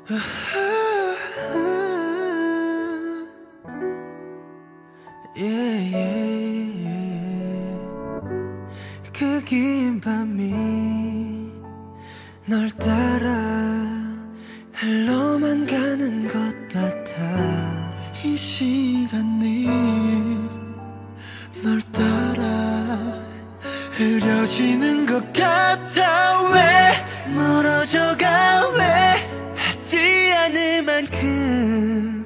yeah, yeah. 그 긴 밤이 널 따라 흘러만 가는 것 같아. 이 시간이 널 따라 흐려지는 것 같아. 왜 멀어져가, 왜 하지 않을 만큼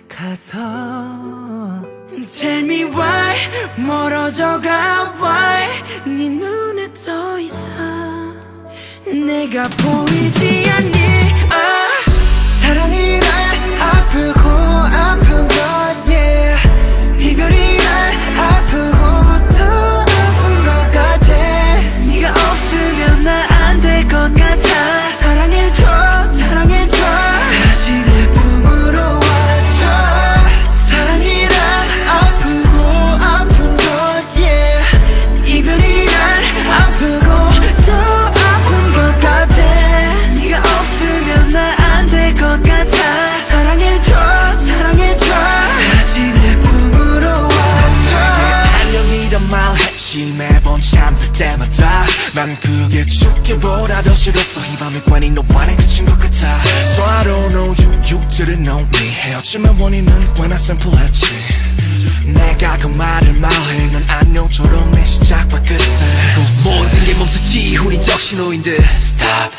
가서 Tell me why 멀어져가, why 네 눈에 더 이상 내가 보이지 않니. 사랑이란 아프고 아픈 것, yeah. 이별이란 아프고 더 아픈 것 같아. 네가 없으면 나 안 될 것 같아. 사랑해줘, 사랑해줘. 다시 내 품으로 와줘. 사랑이란 아프고 아픈 것, yeah. 이별이란 아프고 더 아픈 것 같아. 네가 없으면 나 안 될 것 같아. 사랑해줘, 사랑해줘. 다시 내 품으로 와줘. 안녕이란 말 했지 매번 잠들 때마다. 난 그게 죽기보다 더 싫었어. 이 밤이 괜히 너와 내 그친 것 같아. So I don't know you, you didn't know me. 헤어짐의 원인은 꽤나 심플했지. 내가 그 말을 말해 넌 안녕처럼 내 시작과 끝에 모든 게 멈췄지. 우린 적신호인 듯 Stop.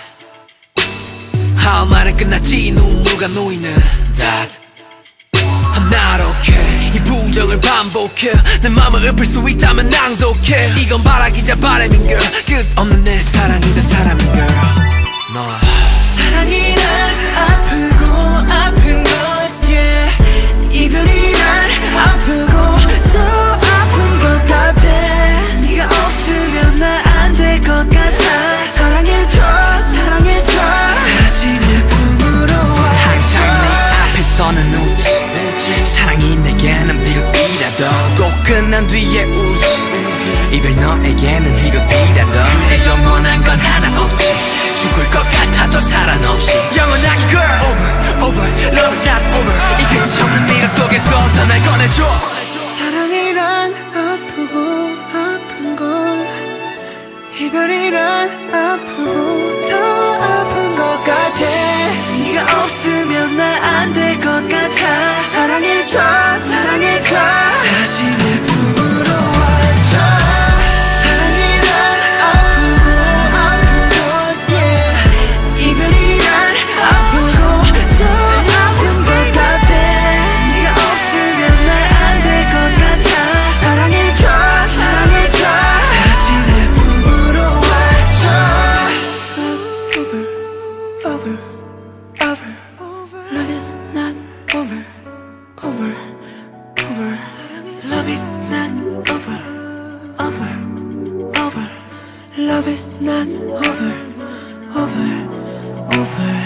할 말은 끝났지. 눈물과 놓이는 That I'm not okay. 이 부정을 반복해. 내 맘을 읊을 수 있다면 낭독해. 이건 바라기자 바람인 girl. 끝없는 내 사랑이자 사람인 girl. 너 사랑이란 아프고 아픈 것, yeah. 이별이란 아프고 더 아픈 것 같아. 네가 없으면 나 안 될 것 같아. 사랑해줘, 사랑해줘. 다시 내 품으로 와줘. 항상 내 앞에서는 웃지. 사랑이 내게는 비극이라도 꼭 끝난 뒤에 울지. 이별 너에게는 희극이라도 그래 영원한 건 하나 없지. 죽을 것 같아도 사랑 없이 영원하게 girl. Over, over, love is not over. 이 끝이 없는 미래 속에서 날 꺼내줘. 사랑이란 아프고 아픈 것, 이별이란 아프고 더 아픈 것 같아. 네가 없으면 나 안 될 것 같아. 사랑해줘, 사랑해줘. 다시 내 품으로 와줘. 사랑이란 아프고 아픈 것, yeah. 이별이란 아프고 더 아픈 것 같아. 네가 없으면 나 안 될 것 같아. 사랑해줘, 사랑해줘. 다시 내 품으로 와줘. Over, over, over. Love is not over, over, over. Love is not over, over, over. Love is not over, over, over.